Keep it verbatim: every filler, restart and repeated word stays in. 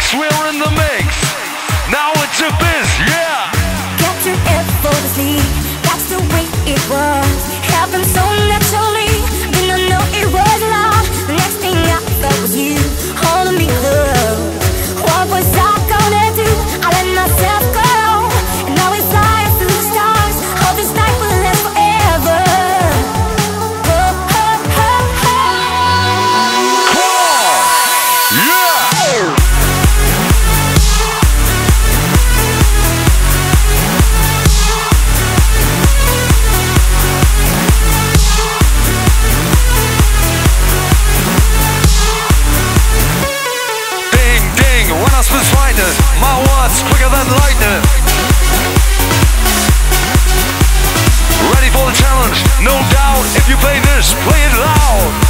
Yes, we're in the mix. Now it's a biz, yeah. Got you effortlessly. That's the way it was. Happened so naturally. Didn't know it was love. The next thing I felt was you holding me close. What was I gonna do? I let myself go, and now we're flying through the stars. Hope this night will last forever. Oh, oh, oh, oh. Come on, yeah. When I spit frightening, my words quicker than lightning. Ready for the challenge? No doubt. If you play this, play it loud.